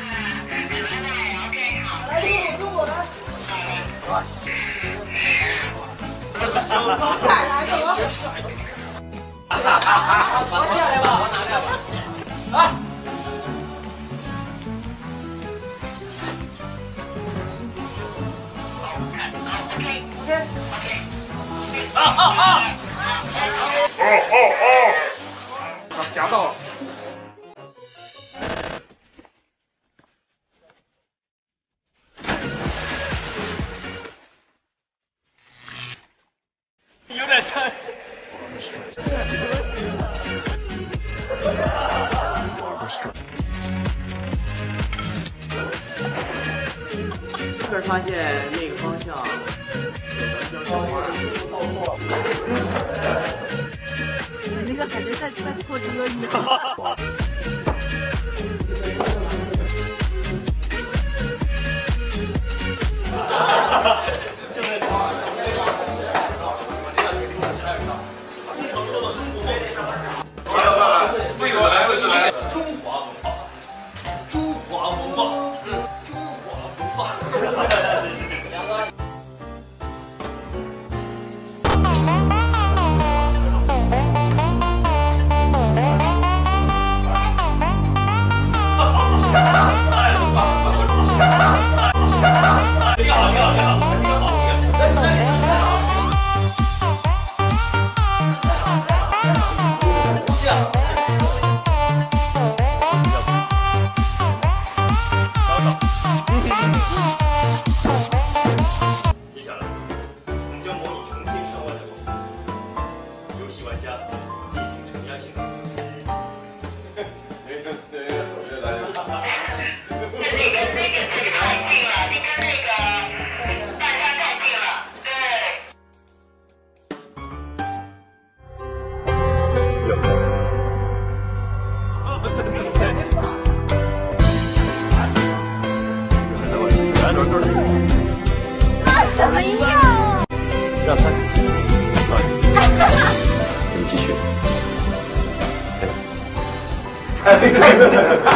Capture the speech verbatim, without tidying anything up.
来，跟我来。哇塞！好惨啊，这我。哈哈哈！拿下来吧，我拿下吧。啊！ 啊啊啊！哦哦哦！啊，夹到了。有点像。突然发现那个方向。 那个感觉在在拖车一样。为什么来？为什么来？中华文化，中华文化，嗯，中华文化。 接下来，我们将模拟成千上万的狗，游戏玩家进行成家性的测试。那个那个手机来了。那个那个那个太近了，你跟那个大家太近了，对。有没有？ 什么样？ 让他，你们继续。哎，